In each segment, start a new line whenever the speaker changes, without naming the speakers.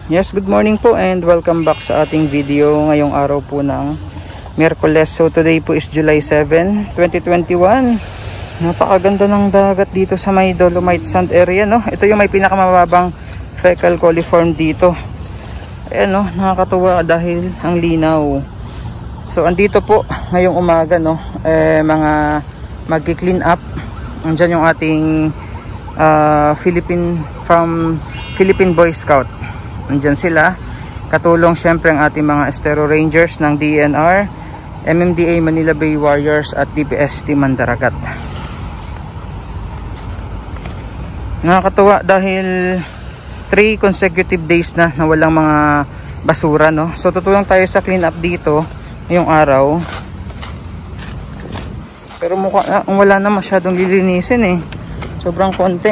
Yes, good morning po and welcome back sa ating video ngayong araw po ng Miyerkules. So today po is July 7, 2021. Napakaganda ng dagat dito sa may Dolomite Sand area, no? Ito yung may pinakamababang fecal coliform dito. Ayan, no? Nakakatuwa dahil ang linaw. So andito po ngayong umaga, no? Mga magki-clean up. Andyan yung ating Philippine Boy Scout. Andyan sila. Katulong syempre ang ating mga Estero Rangers ng DNR, MMDA Manila Bay Warriors at DPST Mandaragat. Nakakatuwa dahil 3 consecutive days na walang mga basura, no? So tutulong tayo sa clean up dito ngayong araw. Pero mukhang wala na masyadong lilinisin eh. Sobrang konti.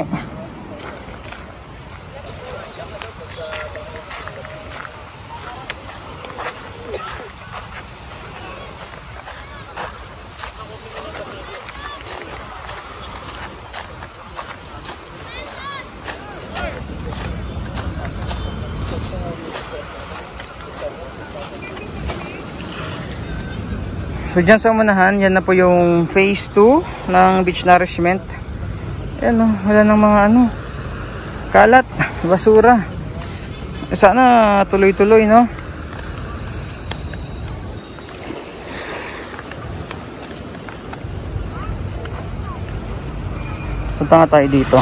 So dyan sa unahan, yan na po yung phase 2 ng beach nourishment. Ayan, oh, wala nang mga kalat, basura. Sana tuloy-tuloy, no? Punta nga tayo dito.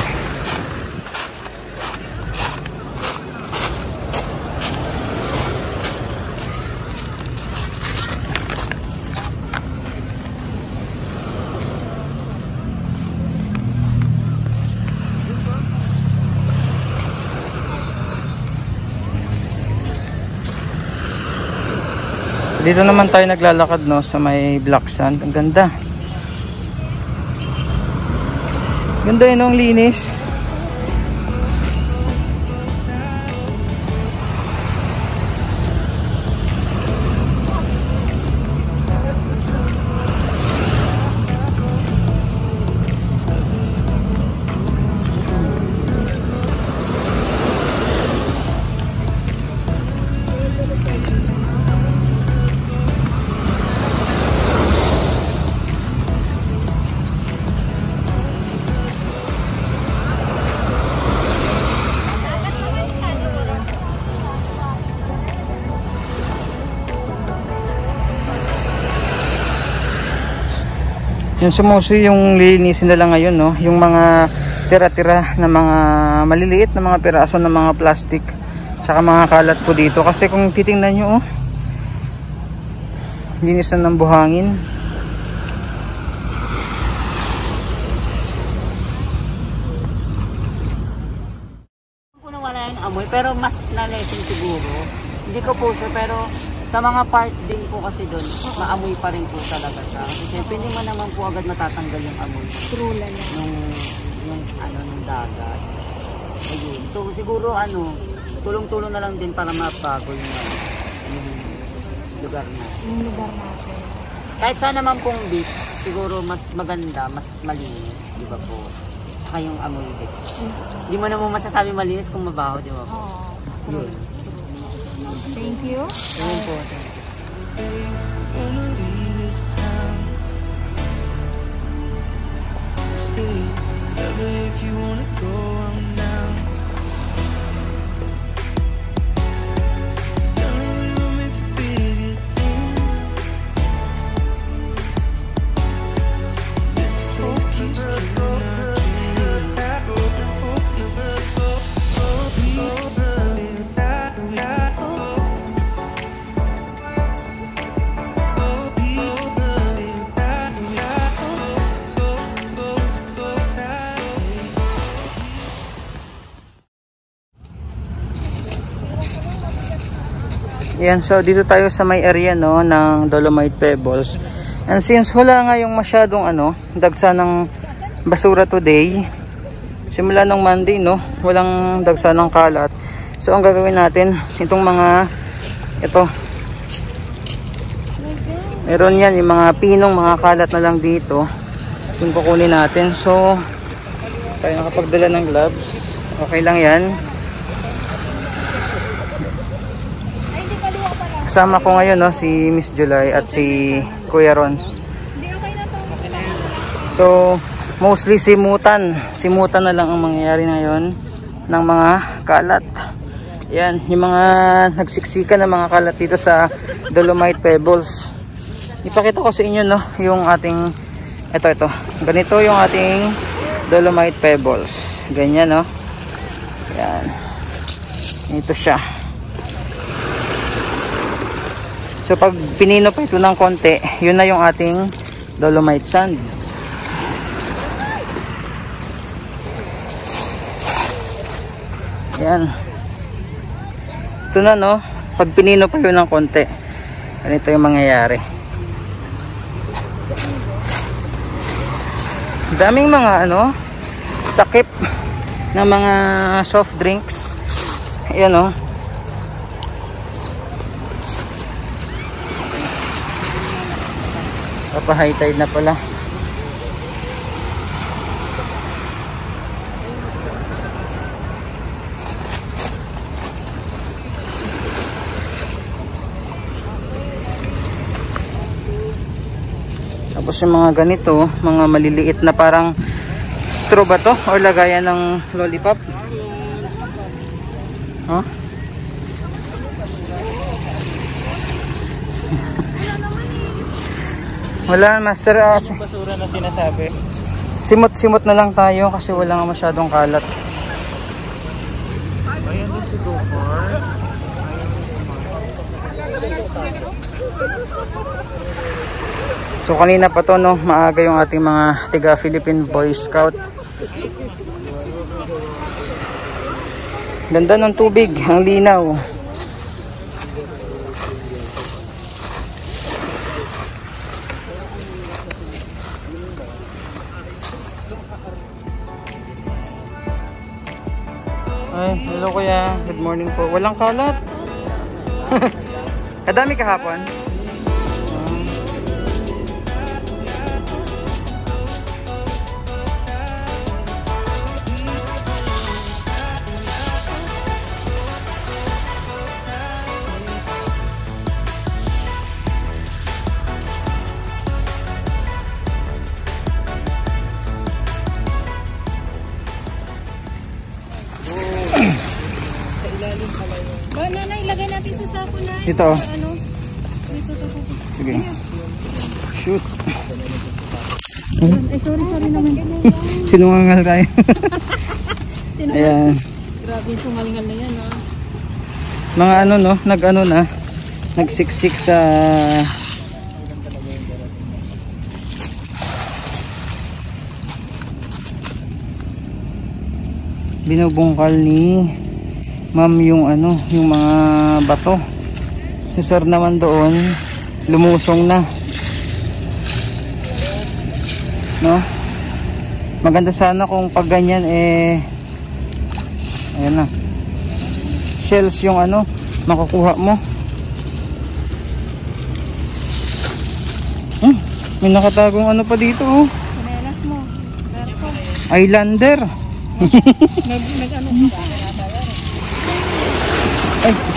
Dito naman tayo naglalakad, no, sa may black sand. Ang ganda. Ganda yun, ang linis. Yung sumusi, yung lilinisin na lang ngayon, no? Yung mga tira-tira na mga maliliit na mga piraso ng mga plastic tsaka mga kalat po dito. Kasi kung titingnan nyo, linis na ng buhangin.
Kung wala yung amoy, pero mas nalesin siguro. Hindi ko po sure, pero sa mga part din po kasi doon, maamoy pa rin po talaga siya. Kasi siyempre hindi man naman po agad matatanggal yung amoy. True lang. Nung dagat. Ayun. So siguro tulong-tulong na lang din para mapago yung lugar natin. Yung lugar natin. Kahit saan naman pong beach, siguro mas maganda, mas malinis, di ba po? Saka yung amoy din. Hindi mo naman masasabi malinis kung mabaho, di ba po? Oo. Yun.
Thank you.
Ayun po.
Yan, so dito tayo sa may area, no, ng Dolomite Pebbles. And since wala nga yung masyadong dagsa ng basura today, simula nung Monday, no, walang dagsa ng kalat. So ang gagawin natin, itong mga meron yan, yung mga pinong mga kalat na lang dito, yung kukunin natin. So tayo nakapagdala ng gloves, okay lang yan. Kasama ko ngayon, no, si Miss July at si Kuya Rons. So, mostly simutan na lang ang mangyayari ngayon ng mga kalat. Yan, yung mga nagsiksikan ng mga kalat dito sa Dolomite Pebbles. Ipakita ko sa inyo, no, yung ating ito. Ganito yung ating Dolomite Pebbles. Ganyan, no. Yan. Ito siya. So pag pinino pa ito ng konti, yun na yung ating Dolomite sand. Yan. Ito na, no. Pag pinino pa yun ng konti, ganito yung mangyayari. Daming mga takip na mga soft drinks. Ayan, no. Papa high tide na pala. Tapos yung mga ganito, mga maliliit na parang straw ba to? Or lagayan ng lollipop? Huh? Wala, master.
Basura na sinasabi.
Simot-simot na lang tayo kasi wala nga masyadong kalat.
Ayan din si Gopar.
So kanina pa to, no, maaga yung ating mga tiga Philippine Boy Scout. Ganda ng tubig, ang linaw. Ay, hello kuya, good morning po. Walang kalat. Kadami kahapon.
Nanay, ilagay natin sa sako na.
Dito.
Ano? Dito to.
Sige. Shoot.
Ay, sorry naman.
Sinungangal tayo. Ayan.
Grabe, sumalingal na yan, ha.
Mga no, nagsiksik sa binubungkal ni Ma'am yung yung mga bato. Si Sir naman doon lumusong na. No? Maganda sana kung pag ganyan ayan na. Shells yung makukuha mo. May nakatagong pa dito, oh.
Sinelas mo. Garpo.
Islander.
Nag-ano mo.
Ay,